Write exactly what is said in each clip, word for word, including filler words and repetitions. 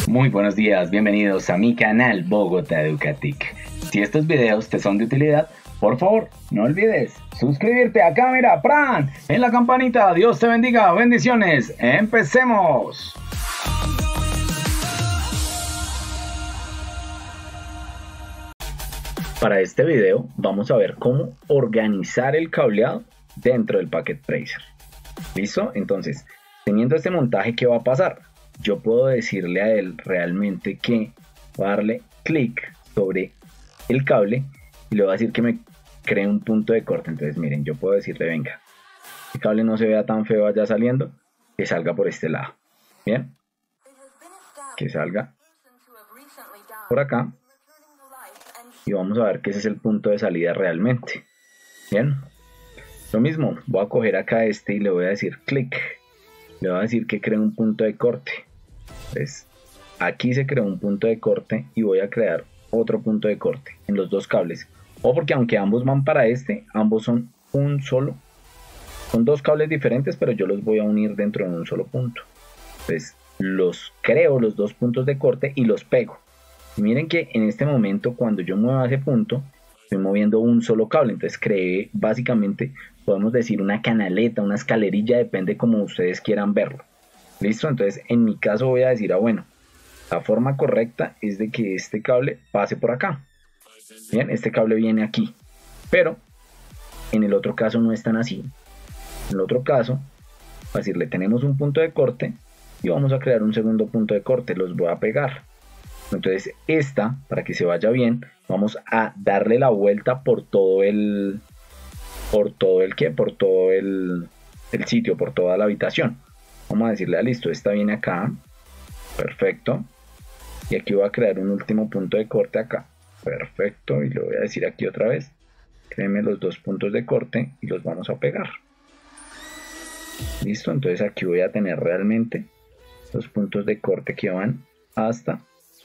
Muy buenos días, bienvenidos a mi canal Bogotá Educatic. Si estos videos te son de utilidad, por favor, no olvides suscribirte acá, mira, ¡pran! En la campanita. Dios te bendiga, bendiciones. ¡Empecemos! Para este video vamos a ver cómo organizar el cableado dentro del Packet Tracer. ¿Listo? Entonces, teniendo este montaje, ¿qué va a pasar? Yo puedo decirle a él realmente que va a darle clic sobre el cable y le voy a decir que me cree un punto de corte. Entonces miren, yo puedo decirle, venga, el cable no se vea tan feo allá saliendo, que salga por este lado. Bien, que salga por acá y vamos a ver que ese es el punto de salida realmente. Bien, lo mismo, voy a coger acá este y le voy a decir clic. Le voy a decir que cree un punto de corte. Entonces, aquí se creó un punto de corte y voy a crear otro punto de corte en los dos cables. O porque aunque ambos van para este, ambos son un solo. Son dos cables diferentes, pero yo los voy a unir dentro de un solo punto. Entonces, los creo los dos puntos de corte y los pego. Y miren que en este momento, cuando yo mueva ese punto, estoy moviendo un solo cable. Entonces creé básicamente, podemos decir una canaleta, una escalerilla, depende como ustedes quieran verlo. ¿Listo? Entonces en mi caso voy a decir, ah bueno, la forma correcta es de que este cable pase por acá. Bien, este cable viene aquí. Pero en el otro caso no es tan así. En el otro caso, va a decirle, tenemos un punto de corte y vamos a crear un segundo punto de corte. Los voy a pegar. Entonces esta, para que se vaya bien, vamos a darle la vuelta por todo el por todo el que por todo el, el sitio, por toda la habitación. Vamos a decirle, ah, listo, esta viene acá, perfecto, y aquí voy a crear un último punto de corte acá, perfecto, y le voy a decir aquí otra vez, créeme los dos puntos de corte y los vamos a pegar. Listo, entonces aquí voy a tener realmente los puntos de corte que van hasta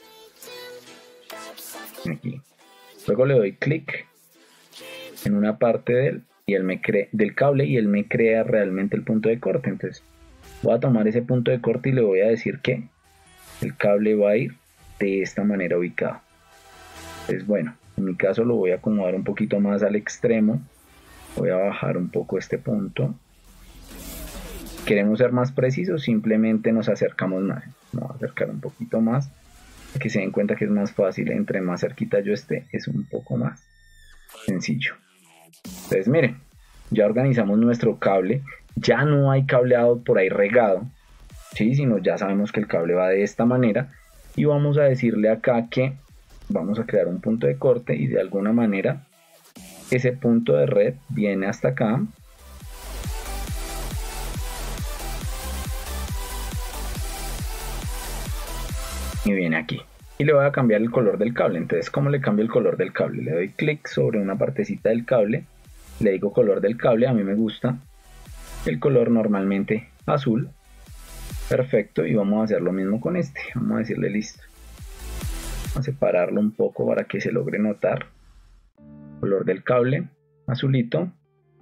aquí. Luego le doy clic en una parte del, y él me cree, del cable y él me crea realmente el punto de corte. Entonces voy a tomar ese punto de corte y le voy a decir que el cable va a ir de esta manera ubicado. Entonces bueno, en mi caso lo voy a acomodar un poquito más al extremo. Voy a bajar un poco este punto. ¿Queremos ser más precisos? Simplemente nos acercamos más. Vamos a acercar un poquito más. Que se den cuenta que es más fácil, entre más cerquita yo esté es un poco más sencillo. Entonces miren, ya organizamos nuestro cable, ya no hay cableado por ahí regado, ¿sí? Sino ya sabemos que el cable va de esta manera y vamos a decirle acá que vamos a crear un punto de corte y de alguna manera ese punto de red viene hasta acá. Y viene aquí y le voy a cambiar el color del cable. Entonces, ¿cómo le cambio el color del cable? Le doy clic sobre una partecita del cable, le digo color del cable. A mí me gusta el color normalmente azul, perfecto, y vamos a hacer lo mismo con este. Vamos a decirle listo, vamos a separarlo un poco para que se logre notar. Color del cable azulito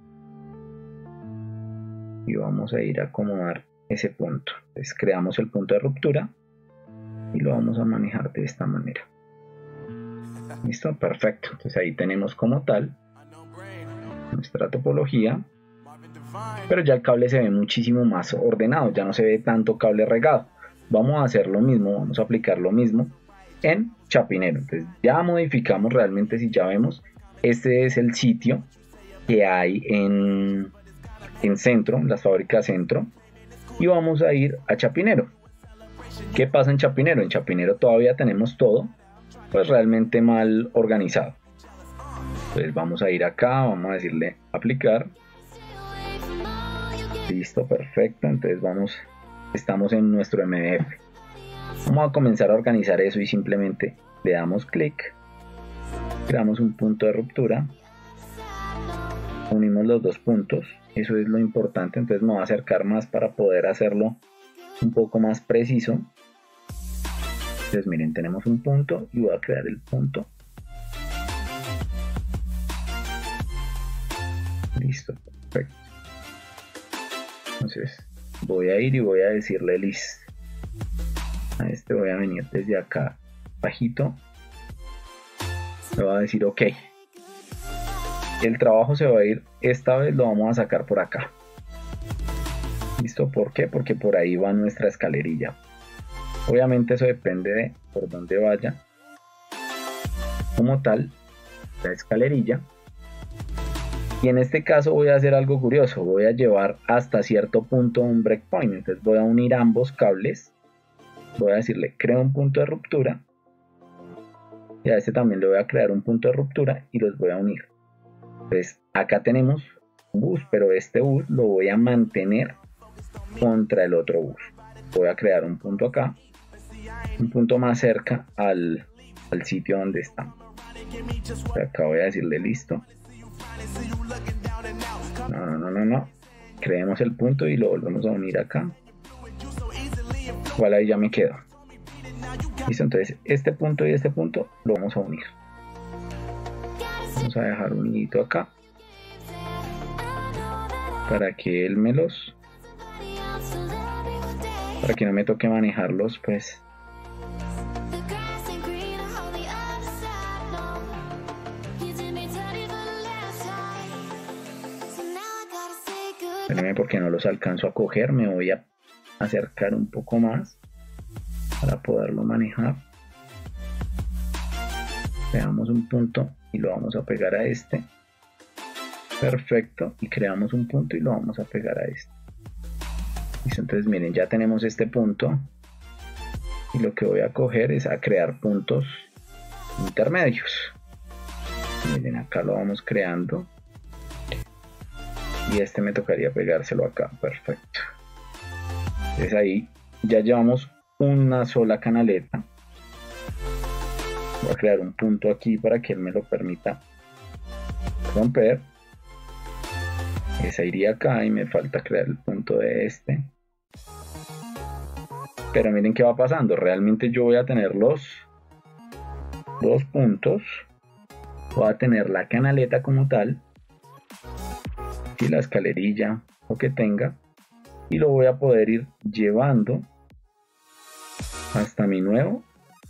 y vamos a ir a acomodar ese punto. Entonces creamos el punto de ruptura y lo vamos a manejar de esta manera. Listo, perfecto. Entonces ahí tenemos como tal nuestra topología, pero ya el cable se ve muchísimo más ordenado, ya no se ve tanto cable regado. Vamos a hacer lo mismo, vamos a aplicar lo mismo en Chapinero. Entonces ya modificamos realmente, si ya vemos, este es el sitio que hay en, en Centro, en las fábricas Centro, y vamos a ir a Chapinero. ¿Qué pasa en Chapinero? En Chapinero todavía tenemos todo pues realmente mal organizado. Entonces vamos a ir acá, vamos a decirle aplicar. Listo, perfecto. Entonces vamos, estamos en nuestro M D F. Vamos a comenzar a organizar eso y simplemente le damos clic, creamos un punto de ruptura, unimos los dos puntos, eso es lo importante. Entonces me voy a acercar más para poder hacerlo un poco más preciso. Entonces miren, tenemos un punto y voy a crear el punto. Listo, perfecto. Entonces voy a ir y voy a decirle listo a este simplemente voy a venir desde acá bajito, le voy a decir ok. El trabajo se va a ir, esta vez lo vamos a sacar por acá. ¿Listo? ¿Por qué? Porque por ahí va nuestra escalerilla. Obviamente eso depende de por dónde vaya como tal la escalerilla. Y en este caso voy a hacer algo curioso, voy a llevar hasta cierto punto un breakpoint. Entonces voy a unir ambos cables, voy a decirle creo un punto de ruptura, y a este también le voy a crear un punto de ruptura y los voy a unir. Entonces acá tenemos un bus, pero este bus lo voy a mantener contra el otro bus. Voy a crear un punto acá, un punto más cerca al, al sitio donde está. Acá voy a decirle listo. No, no, no, no, no. Creemos el punto y lo volvemos a unir acá. Igual ahí ya me quedo. Listo, entonces este punto y este punto lo vamos a unir. Vamos a dejar unidito acá para que él me los, para que no me toque manejarlos, pues. Espérenme porque no los alcanzo a coger, me voy a acercar un poco más para poderlo manejar. Creamos un punto y lo vamos a pegar a este. Perfecto, y creamos un punto y lo vamos a pegar a este. Listo, entonces miren, ya tenemos este punto y lo que voy a coger es a crear puntos intermedios. Miren, acá lo vamos creando y este me tocaría pegárselo acá. Perfecto. Entonces ahí ya llevamos una sola canaleta. Voy a crear un punto aquí para que él me lo permita romper. Esa iría acá y me falta crear el punto de este. Pero miren qué va pasando. Realmente yo voy a tener los dos puntos. Voy a tener la canaleta como tal. Y la escalerilla o que tenga. Y lo voy a poder ir llevando hasta mi nuevo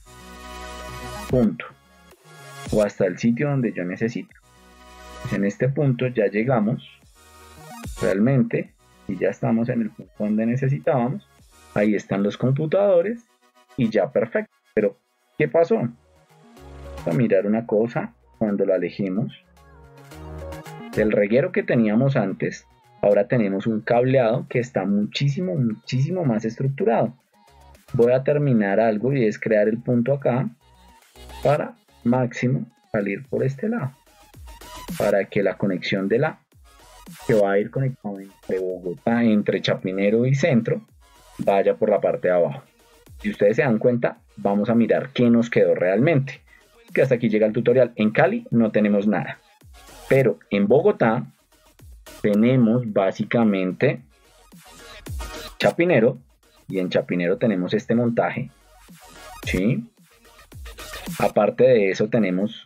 punto. O hasta el sitio donde yo necesito. En este punto ya llegamos. Realmente, y ya estamos en el punto donde necesitábamos. Ahí están los computadores y ya perfecto. Pero ¿qué pasó? Vamos a mirar una cosa. Cuando lo alejemos del reguero que teníamos antes, ahora tenemos un cableado que está muchísimo muchísimo más estructurado. Voy a terminar algo y es crear el punto acá para máximo salir por este lado, para que la conexión de la que va a ir conectado entre Bogotá, entre Chapinero y Centro, vaya por la parte de abajo. Si ustedes se dan cuenta, vamos a mirar qué nos quedó realmente, que hasta aquí llega el tutorial. En Cali no tenemos nada, pero en Bogotá tenemos básicamente Chapinero, y en Chapinero tenemos este montaje, ¿sí? Aparte de eso tenemos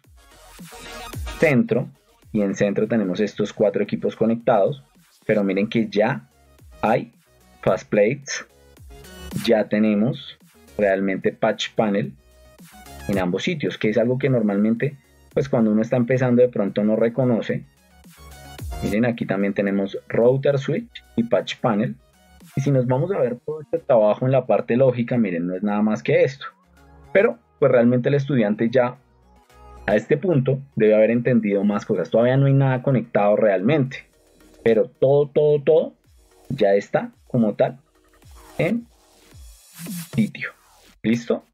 Centro, y en Centro tenemos estos cuatro equipos conectados, pero miren que ya hay fast plates, ya tenemos realmente patch panel en ambos sitios, que es algo que normalmente pues cuando uno está empezando de pronto no reconoce. Miren, aquí también tenemos router switch y patch panel, y si nos vamos a ver todo este trabajo en la parte lógica, miren, no es nada más que esto, pero pues realmente el estudiante ya a este punto debe haber entendido más cosas. Todavía no hay nada conectado realmente, pero todo, todo, todo ya está como tal en sitio. ¿Listo?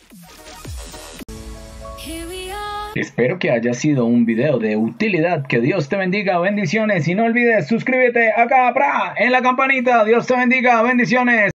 Espero que haya sido un video de utilidad. Que Dios te bendiga, bendiciones. Y no olvides suscríbete acá, pra, en la campanita. Dios te bendiga, bendiciones.